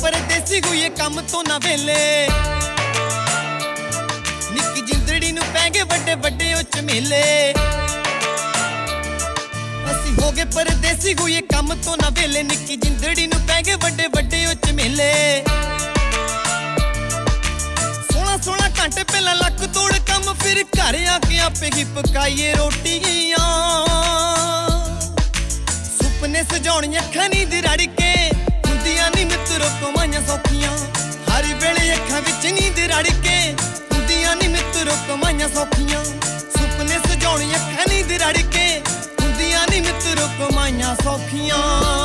परदेसी हुए काम तो ना वेले निक्की जिंदड़ी नू पै गए वड्डे वड्डे ओ झमेले असी हो गए परदेसी हुए काम तो ना वेले निक्की जिंदड़ी नू पै गए वड्डे वड्डे ओ झमेले 16 घंटे पहला लक तोड़ कम फिर घर आके आपे ही पकाइए रोटियां सुपने सजाउण अखां नींद रड़ के हुंदियां नी मित्रो कमाइयां सौखियां हर वेले अखां विच नींद रड़ के हुंदियां नी मित्रो कमाइयां सौखियां सुपने सजाउण अखां नींद रड़ के हुंदियां नी मित्रो कमाइयां सौखियां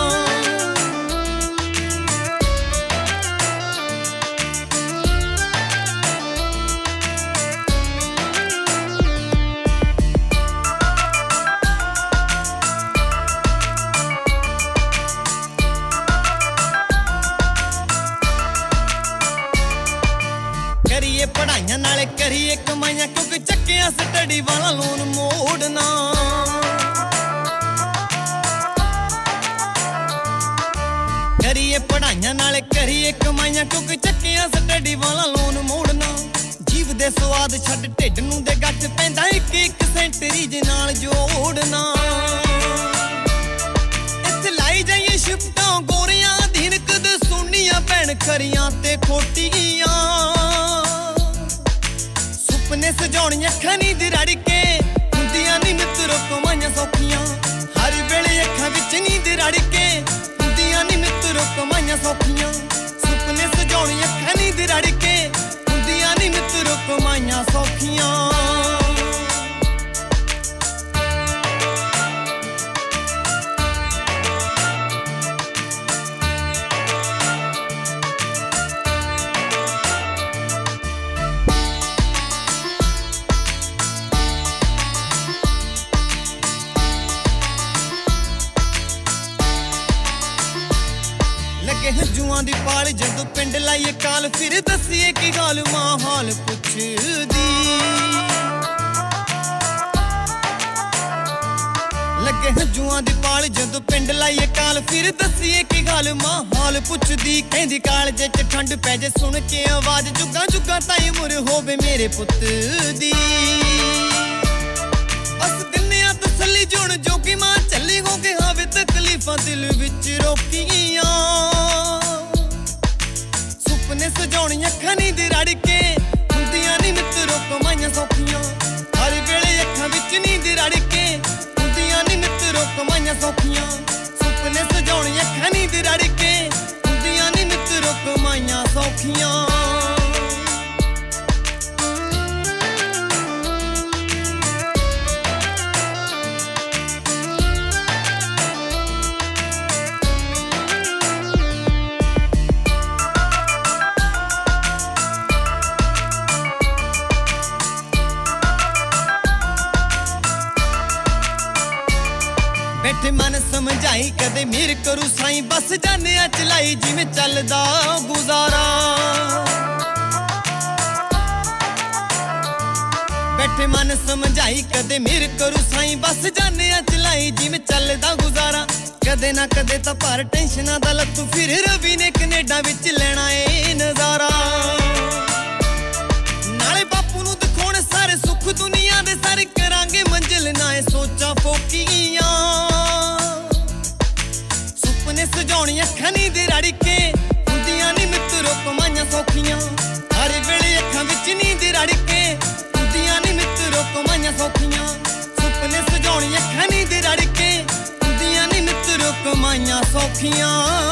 करिए पढ़ाइयां नाले करिए कमाइयां क्योंकि चक्कियां स्टडी वाला लोन मोड़ना करिए पढ़ाइयां नाले करिए कमाइयां क्योंकि चक्कियां स्टडी वाला लोन मोड़ना जीव दे स्वाद छड्ड ढिड नूं दे गठ पैंदा एक एक सेंटरी जे नाल जोड़ना इत्थे लाई जाइए शिफ्टां गोरियां अधीन कद सुनियां भैण खरियां ते खोटियां सुपने सजाउण अखां नींद रड़ के हुंदियां नी मित्रो कमाइयां सौखियां हर वेले अखां विच नींद रड़ के हुंदियां नी मित्रो कमाइयां सौखियां सुपने सजाउण अखां नींद रड़ के हुंदियां नी मित्रो कमाइयां सौखियां लगे हजूआं दी पाल जदों पिंड लाइए काल फिर दसिए की गाल मां हाल पुछदी लगे हजूआं दी पाल जदों पिंड लाइए काल फिर दसिए की गाल मां हाल पुछदी कहंदी कालजे च ठंड पै जे सुन के आवाज जुगा जुगा ताई मुर होवे मेरे पुत दी बस दिन्निया तसल्ली जुण जो कि मां चली हो के हावे तकलीफां दिल विच रोकियां सुपने सजाउण अखां नींद रड़ के हुंदियां नी मित्रो कमाइयां सौखियां हर वेले अखां विच नींद रड़ के हुंदियां नी मित्रो कमाइयां सौखियां सुपने सजाउण अखां नींद रड़ के हुंदियां नी मित्रो कमाइयां सौखियां बैठे मन समझाई कदे मेर करू साईं बस जाने चलाई जिवें चलदा गुजारा बैठे मन समझाई कदे मेर करू साईं बस जाने चलाई जिवें चलदा गुजारा कदे ना कदे तां पर टेंशनां दा लत्तू फिर रवि ने कनेडा विच लेना ए नजारा नाले बापू नूं दिखाउण सारे सुख दुनिया दे सारे करांगे मंजिल ना ए सोचा फोकियां सुपने सजाउण अखां नींद रड़ के हुंदियां नी मित्रो कमाइयां सौखियां हर वेले अखां विच नींद रड़ के हुंदियां नी मित्रो कमाइयां सौखियां सुपने सजाउण अखां नींद रड़ के हुंदियां नी मित्रो कमाइयां सौखियां